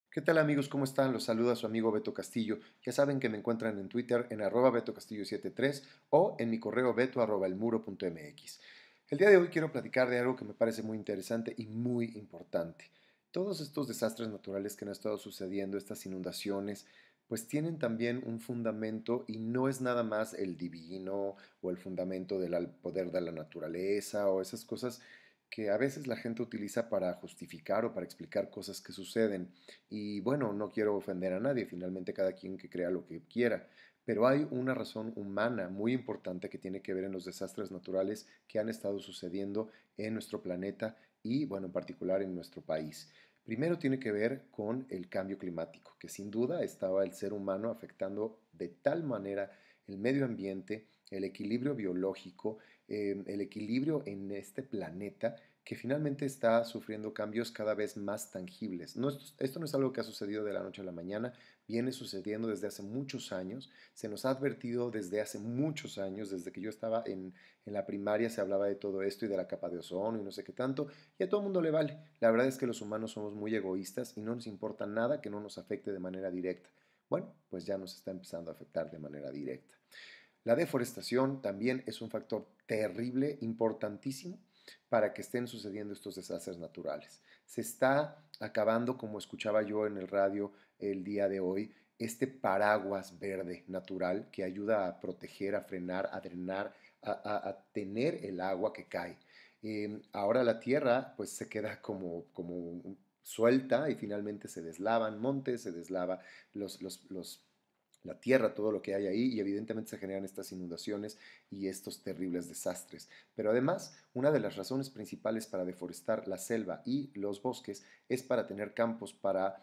¿Qué tal amigos? ¿Cómo están? Los saluda su amigo Beto Castillo. Ya saben que me encuentran en Twitter en @BetoCastillo73 o en mi correo beto@elmuro.mx. El día de hoy quiero platicar de algo que me parece muy interesante y muy importante. Todos estos desastres naturales que han estado sucediendo, estas inundaciones, pues tienen también un fundamento y no es nada más el divino o el fundamento del poder de la naturaleza o esas cosas que a veces la gente utiliza para justificar o para explicar cosas que suceden. Y bueno, no quiero ofender a nadie, finalmente cada quien que crea lo que quiera, pero hay una razón humana muy importante que tiene que ver en los desastres naturales que han estado sucediendo en nuestro planeta y bueno, en particular en nuestro país. Primero tiene que ver con el cambio climático, que sin duda estaba el ser humano afectando de tal manera el medio ambiente, el equilibrio biológico, el equilibrio en este planeta que finalmente está sufriendo cambios cada vez más tangibles. No, esto no es algo que ha sucedido de la noche a la mañana, viene sucediendo desde hace muchos años, se nos ha advertido desde hace muchos años, desde que yo estaba en la primaria se hablaba de todo esto y de la capa de ozono y no sé qué tanto, y a todo el mundo le vale. La verdad es que los humanos somos muy egoístas y no nos importa nada que no nos afecte de manera directa. Bueno, pues ya nos está empezando a afectar de manera directa. La deforestación también es un factor terrible, importantísimo, para que estén sucediendo estos desastres naturales. Se está acabando, como escuchaba yo en el radio el día de hoy, este paraguas verde natural que ayuda a proteger, a frenar, a drenar, a tener el agua que cae. Ahora la tierra pues se queda como suelta y finalmente se deslavan montes, se deslava los la tierra, todo lo que hay ahí, y evidentemente se generan estas inundaciones y estos terribles desastres. Pero además, una de las razones principales para deforestar la selva y los bosques es para tener campos para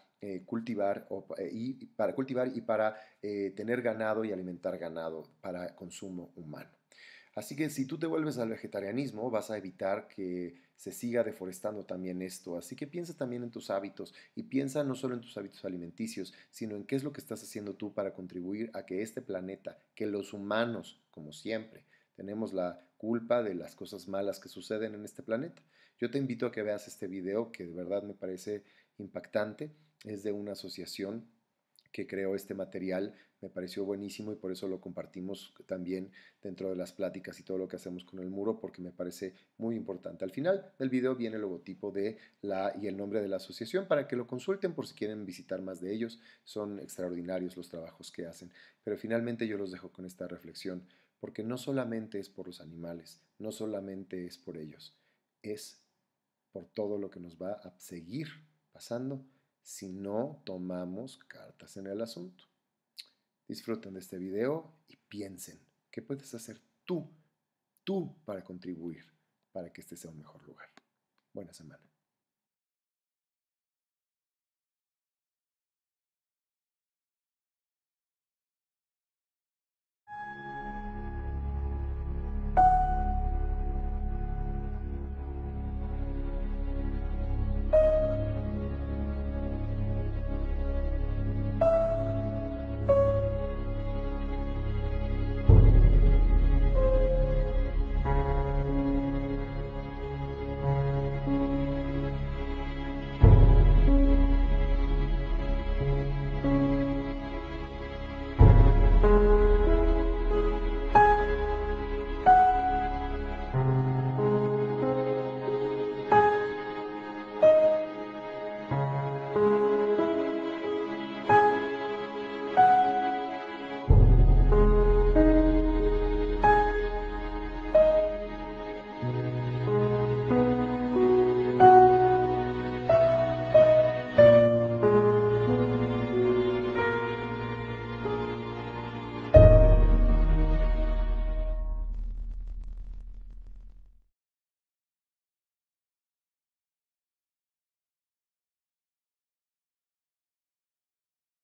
cultivar y para tener ganado y alimentar ganado para consumo humano. Así que si tú te vuelves al vegetarianismo, vas a evitar que se siga deforestando también esto. Así que piensa también en tus hábitos y piensa no solo en tus hábitos alimenticios, sino en qué es lo que estás haciendo tú para contribuir a que este planeta, que los humanos, como siempre, tenemos la culpa de las cosas malas que suceden en este planeta. Yo te invito a que veas este video que de verdad me parece impactante. Es de una asociación que creó este material, me pareció buenísimo y por eso lo compartimos también dentro de las pláticas y todo lo que hacemos con el muro porque me parece muy importante. Al final del video viene el logotipo y el nombre de la asociación para que lo consulten por si quieren visitar más de ellos. Son extraordinarios los trabajos que hacen, pero finalmente yo los dejo con esta reflexión porque no solamente es por los animales, no solamente es por ellos, es por todo lo que nos va a seguir pasando si no tomamos cartas en el asunto. Disfruten de este video y piensen qué puedes hacer tú para contribuir para que este sea un mejor lugar. Buena semana.